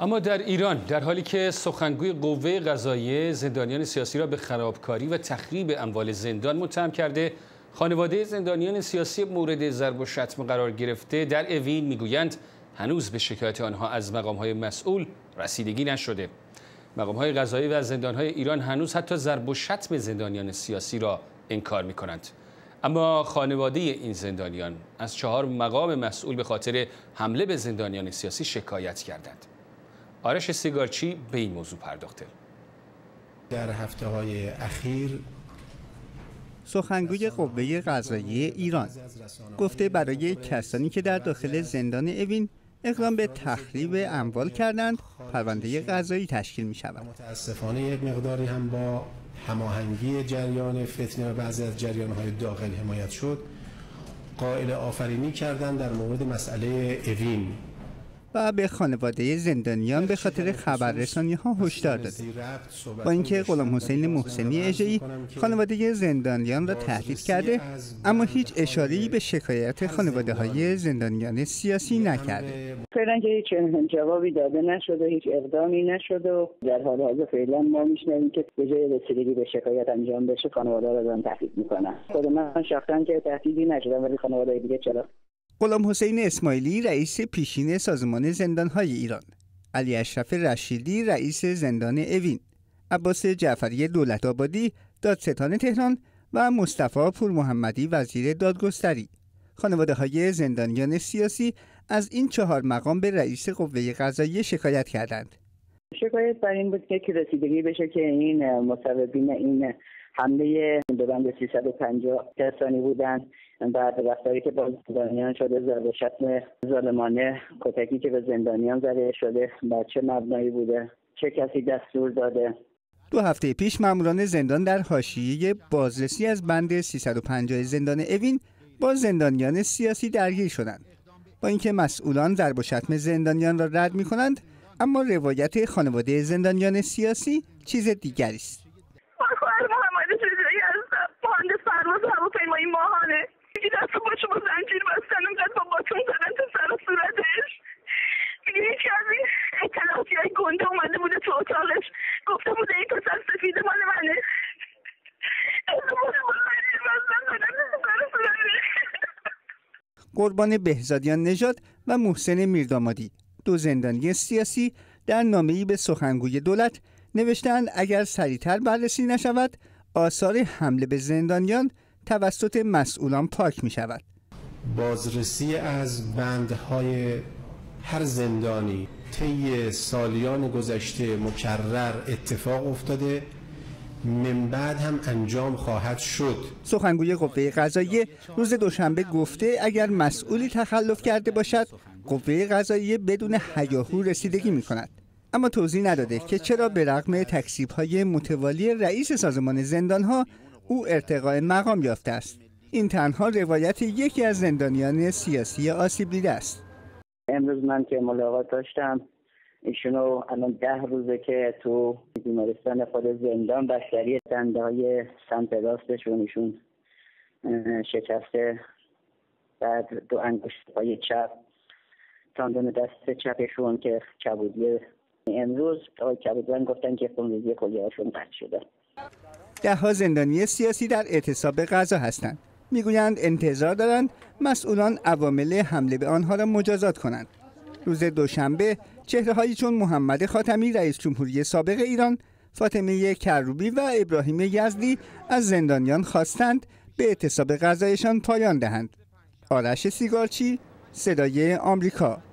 اما در ایران در حالی که سخنگوی قوه قضاییه زندانیان سیاسی را به خرابکاری و تخریب اموال زندان متهم کرده، خانواده زندانیان سیاسی مورد ضرب و شتم قرار گرفته در اوین میگویند هنوز به شکایت آنها از مقام‌های مسئول رسیدگی نشده. مقام‌های قضایی و زندان‌های ایران هنوز حتی ضرب و شتم زندانیان سیاسی را انکار می‌کنند. اما خانواده این زندانیان از 4 مقام مسئول به خاطر حمله به زندانیان سیاسی شکایت کردند. آرش سیگارچی به این موضوع پرداخته. در هفته‌های اخیر سخنگوی قوه قضاییه ایران گفته برای کسانی که در داخل زندان اوین اقدام به تخریب اموال کردند پرونده قضایی تشکیل می شود. متاسفانه یک مقداری هم با هماهنگی جریان فتنه و بعضی از جریان‌های داخل حمایت شد، قائل آفرینی کردند در مورد مسئله اوین و به خانواده زندانیان به خاطر خبررسانی‌ها هشدار داده. با اینکه غلام حسین محسنی اژه‌ای خانواده زندانیان را تهدید کرده، اما هیچ اشاره‌ای به شکایت خانواده‌های زندانیان سیاسی نکرده. فعلا که هیچ جوابی داده نشده، هیچ اقدامی نشده و در حال حاضر فعلا ما میشنویم که به جای رسیدگی به شکایت انجام بشه خانواده را دارن تهدید میکنن. خود من شخصا که تهدیدی نشدم، ولی خانواده دیگه چرا؟ غلام حسین اسماعیلی رئیس پیشین سازمان زندان‌های ایران، علی اشرف رشیدی رئیس زندان اوین، عباس جعفری دولت‌آبادی دادستان تهران و مصطفی پورمحمدی وزیر دادگستری، خانواده‌های زندانیان سیاسی از این 4 مقام به رئیس قوه قضاییه شکایت کردند. شکایت بر این بود که رسیدگی بشه که این مسببین این حمله به بند 350 کسانی بودند، بعد رفتاری که با زندانیان شده، ضرب و شتم ظالمانه، کتکی که به زندانیان زده شده، بر چه مبنایی بوده، چه کسی دستور داده. 2 هفته پیش ماموران زندان در حاشیه بازرسی از بند 350 زندان اوین با زندانیان سیاسی درگیر شدند. با اینکه مسئولان ضرب و شتم زندانیان را رد می‌کنند، اما روایت خانواده زندانیان سیاسی چیز دیگری است. هواپیمای ماهانه دست با شما زنجیر بستن، اونقدر با باتون زدن تو سر و صورتش. دیگه یکی از این اطلاعاتی های گنده اومده بوده تو اتاقش، گفته بوده این پسر سفید مال منه. قربان بهزادیان نژاد و محسن میردامادی، 2 زندانی سیاسی، در نامه‌ای به سخنگوی دولت نوشتند اگر سریعتر بررسی نشود آثار حمله به زندانیان توسط مسئولان پاک می شود. بازرسی از بندهای هر زندانی طی سالیان گذشته مکرر اتفاق افتاده، من بعد هم انجام خواهد شد. سخنگوی قوه قضاییه روز دوشنبه گفته اگر مسئولی تخلف کرده باشد قوه قضاییه بدون هیاهو رسیدگی می کند. اما توضیح نداده که چرا به رغم تکذیب‌های متوالی رئیس سازمان زندان‌ها او ارتقاء مقام یافته است. این تنها روایت یکی از زندانیان سیاسی آسیب دیده است. امروز من که ملاقات داشتم ایشونو، الان 10 روزه که تو بیمارستان خود زندان بستری دنده‌های سمت راستشون ایشون شکسته، بعد 2 انگشت پای چپ، تاندون دست چپشون که کبودیه، امروز آقای کبودیان گفتن که خونریزی کلیه‌هاشون قطع شده. 10 زندانی سیاسی در اعتصاب غذا هستند. میگویند انتظار دارند مسئولان عوامل حمله به آنها را مجازات کنند. روز دوشنبه چهره‌هایی چون محمد خاتمی رئیس جمهوری سابق ایران، فاطمه کروبی و ابراهیم یزدی از زندانیان خواستند به اعتصاب غذایشان پایان دهند. آرش سیگارچی، صدای آمریکا.